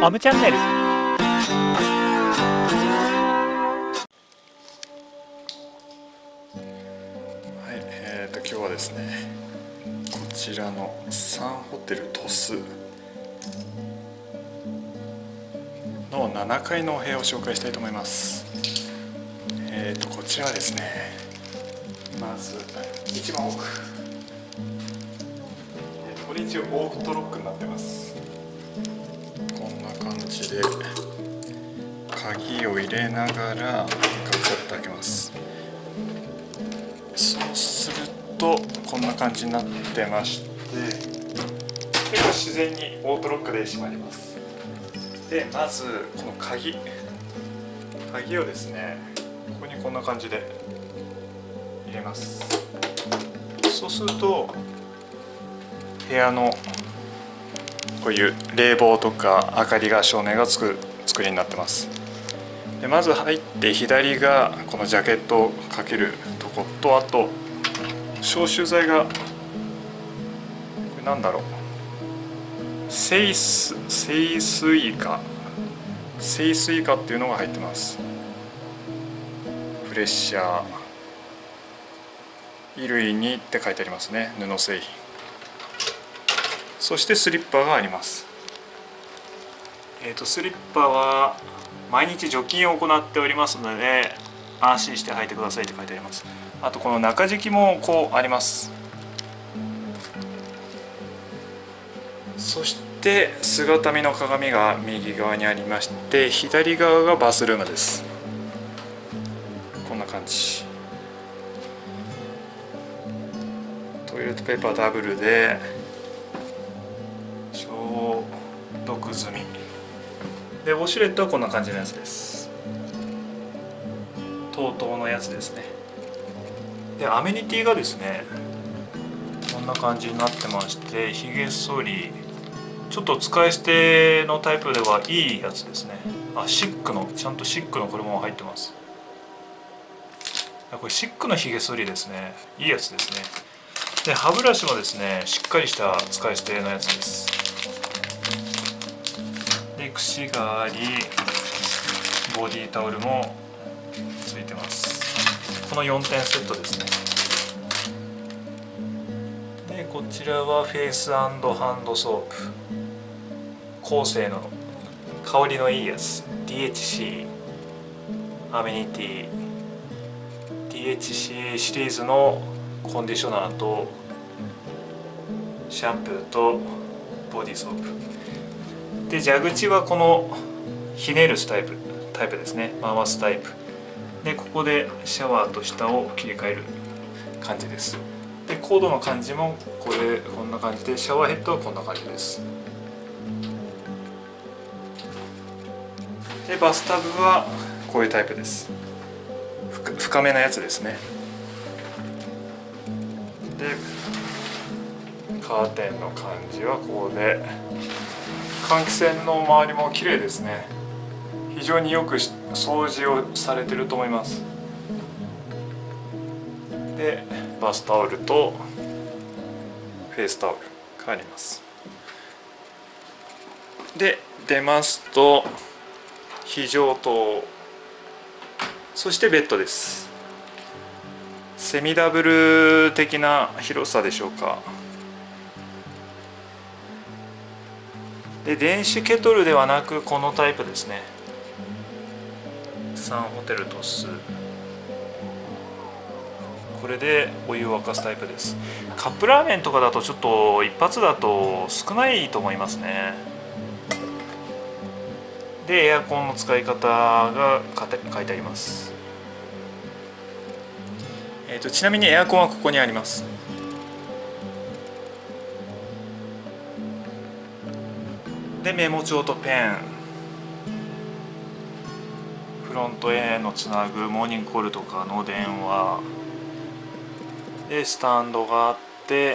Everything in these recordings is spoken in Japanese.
アムチャンネル。 はい、今日はですね、こちらのサンホテル鳥栖の7階のお部屋を紹介したいと思います。こちらはですね、まず一番奥、これ一応オートロックになってます。こんな感じで鍵を入れながらガチャッと開けます。そうするとこんな感じになってまして、結構自然にオートロックで閉まります。でまずこの鍵をですね、ここにこんな感じで入れます。そうすると部屋のこういう冷房とか明かりが照明がつく作りになってます。でまず入って左がこのジャケットをかけるとこと、あと消臭剤がこれなんだろう、清水化っていうのが入ってます。フレッシャー衣類にって書いてありますね。布製品。そしてスリッパがあります。スリッパは毎日除菌を行っておりますので安心して履いてくださいって書いてあります。あとこの中敷きもこうあります。そして姿見の鏡が右側にありまして、左側がバスルームです。こんな感じ。トイレットペーパーダブルで消毒済みで、ウォシュレットはこんな感じのやつです。TOTOのやつですね。でアメニティがですね、こんな感じになってまして、ひげ剃り、ちょっと使い捨てのタイプではいいやつですね。シックの、ちゃんとシックのこれも入ってます。これシックのひげ剃りですね。いいやつですね。で歯ブラシもですね、しっかりした使い捨てのやつです。で櫛があり、ボディタオルもついてます。この4点セットですね。でこちらはフェイス&ハンドソープ、コーセーの香りのいいやつ、 DHC アメニティ DHC シリーズのコンディショナーとシャンプーとボディーソープで、蛇口はこのひねるタイプですね。回すタイプで、ここでシャワーと下を切り替える感じです。でコードの感じもこんな感じで、シャワーヘッドはこんな感じです。でバスタブはこういうタイプです。深めなやつですね。でカーテンの感じはこうで、換気扇の周りも綺麗ですね。非常によく掃除をされてると思います。でバスタオルとフェイスタオルがあります。で出ますと非常灯、そしてベッドです。セミダブル的な広さでしょうか。で電子ケトルではなくこのタイプですね。サンホテル鳥栖、これでお湯を沸かすタイプです。カップラーメンとかだとちょっと一発だと少ないと思いますね。でエアコンの使い方が書いてあります。ちなみにエアコンはここにあります。でメモ帳とペン、フロントへのつなぐモーニングコールとかの電話で、スタンドがあって、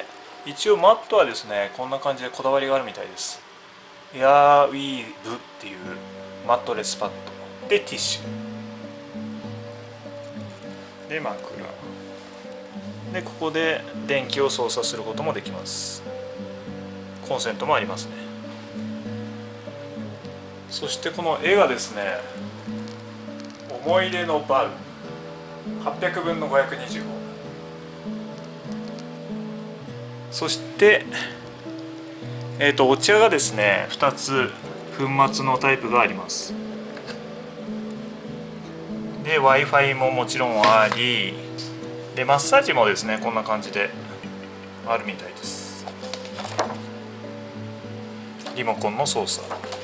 一応マットはですね、こんな感じでこだわりがあるみたいです。エアウィーブっていうマットレスパッドで、ティッシュで枕で、ここで電気を操作することもできます。コンセントもありますね。 そしてこの絵がですね、思い出のバウ800分の525。そしてお茶がですね2つ粉末のタイプがあります。で Wi-Fi ももちろんあり、でマッサージもですねこんな感じであるみたいです。リモコンの操作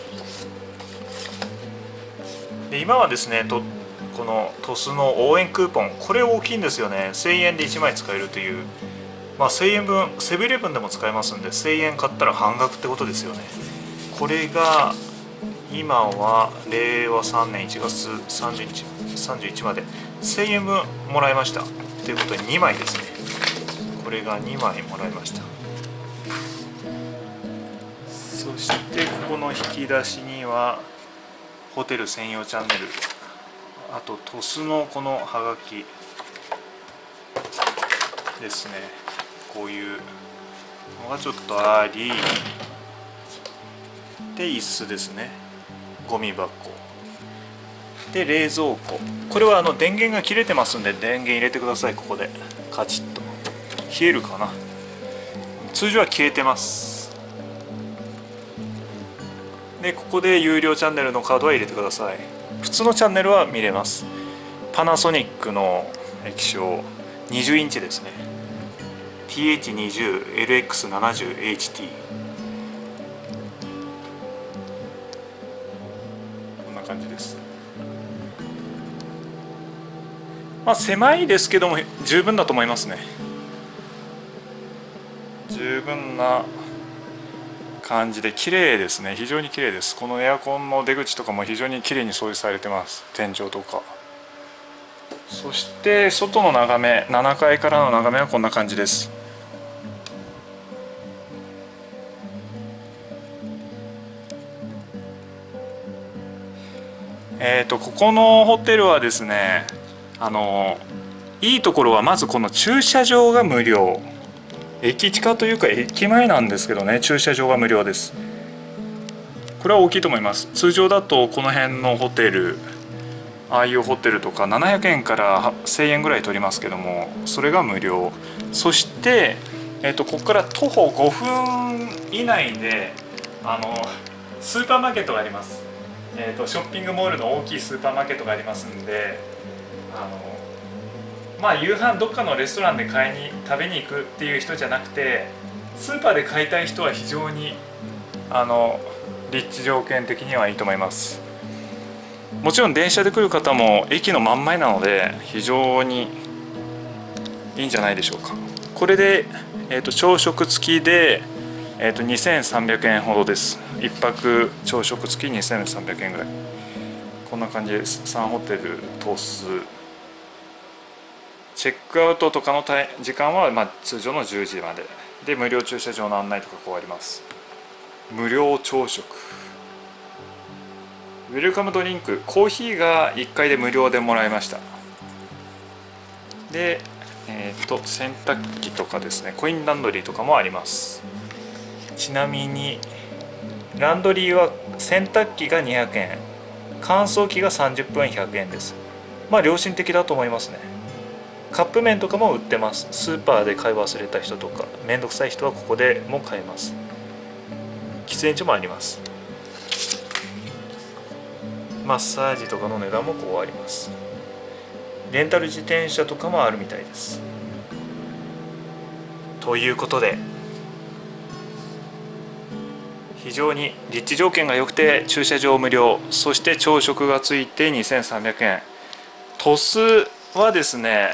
で、今はですねこのトスの応援クーポン、これ大きいんですよね。1000円で1枚使えるという、1000円分セブンイレブンでも使えますんで、1000円買ったら半額ってことですよね。これが今は令和3年1月31まで1000円分もらいましたということで2枚ですね。これが2枚もらいました。そしてここの引き出しにはホテル専用チャンネル、あとトスのこのハガキですね、こういうのがちょっとあり、で椅子ですね、ゴミ箱で冷蔵庫。これは電源が切れてますんで電源入れてください。ここでカチッと。消えるかな、通常は消えてます。でここで有料チャンネルのカードは入れてください。普通のチャンネルは見れます。パナソニックの液晶20インチですね。 TH20LX70HT、 こんな感じです。狭いですけども十分だと思いますね。十分な感じで綺麗ですね。非常に綺麗です。このエアコンの出口とかも非常に綺麗に掃除されてます。天井とか。そして外の眺め、7階からの眺めはこんな感じです。ここのホテルはですね、いいところはまずこの駐車場が無料。駅近というか駅前なんですけどね、駐車場が無料です。これは大きいと思います。通常だとこの辺のホテル、ああいうホテルとか700円から1000円ぐらい取りますけども、それが無料。そして、ここから徒歩5分以内でスーパーマーケットがあります。ショッピングモールの大きいスーパーマーケットがありますんで、夕飯どっかのレストランで食べに行くっていう人じゃなくて、スーパーで買いたい人は非常に立地条件的にはいいと思います。もちろん電車で来る方も駅の真ん前なので非常にいいんじゃないでしょうか。これで、朝食付きで、2300円ほどです。1泊朝食付き2300円ぐらい。こんな感じです。サンホテルトス。チェックアウトとかの時間は通常の10時までで、無料駐車場の案内とかこうあります。無料朝食、ウェルカムドリンク、コーヒーが1回で無料でもらいました。で、洗濯機とかですね、コインランドリーとかもあります。ちなみにランドリーは洗濯機が200円、乾燥機が30分100円です。良心的だと思いますね。カップ麺とかも売ってます。スーパーで買い忘れた人とかめんどくさい人はここでも買えます。喫煙所もあります。マッサージとかの値段もこうあります。レンタル自転車とかもあるみたいです。ということで非常に立地条件が良くて駐車場無料、そして朝食がついて2300円。鳥栖はですね、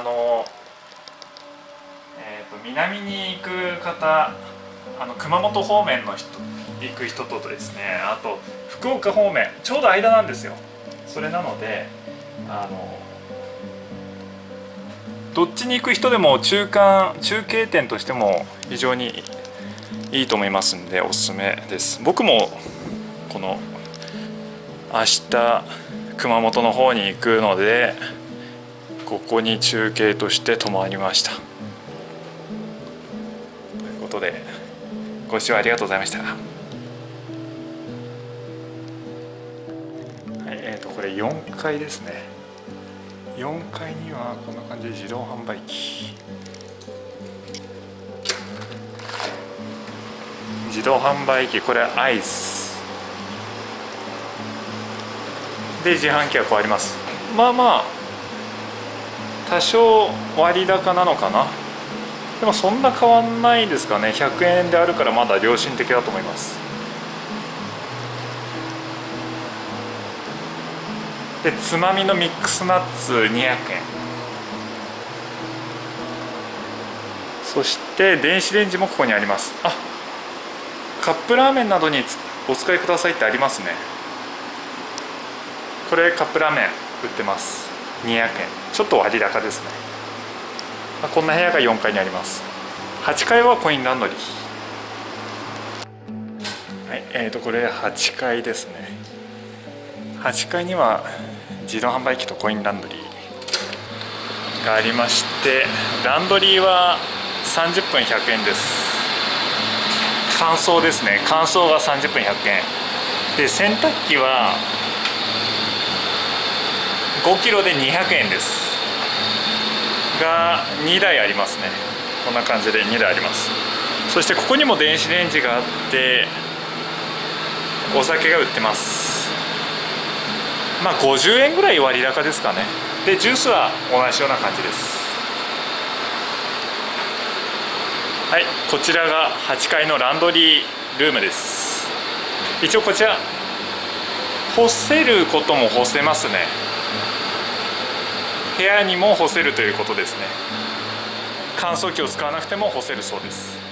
南に行く方、熊本方面の人行く人とですね、あと福岡方面、ちょうど間なんですよ。それなのでどっちに行く人でも中継点としても非常にいいと思いますんでおすすめです。僕もこの明日熊本の方に行くのでここに中継として泊まりました。ということでご視聴ありがとうございました。 これ4階ですね。4階にはこんな感じで自動販売機、これアイスで、自販機はこうあります。まあまあ多少割高なのかな。でもそんな変わんないですかね。100円であるからまだ良心的だと思います。で、つまみのミックスナッツ200円。そして電子レンジもここにあります。あ、カップラーメンなどにお使いくださいってありますね。これカップラーメン売ってます。200円。ちょっと割高ですね。こんな部屋が4階にあります。8階はコインランドリー。はい、これ8階ですね。8階には自動販売機とコインランドリーがありまして、ランドリーは30分100円です。乾燥ですね。乾燥が30分100円で、洗濯機は5キロで200円ですが2台ありますね。こんな感じで2台あります。そしてここにも電子レンジがあってお酒が売ってます。まあ50円ぐらい割高ですかね。でジュースは同じような感じです。はい、こちらが8階のランドリールームです。一応こちら干せることも干せますね。部屋にも干せるということですね。乾燥機を使わなくても干せるそうです。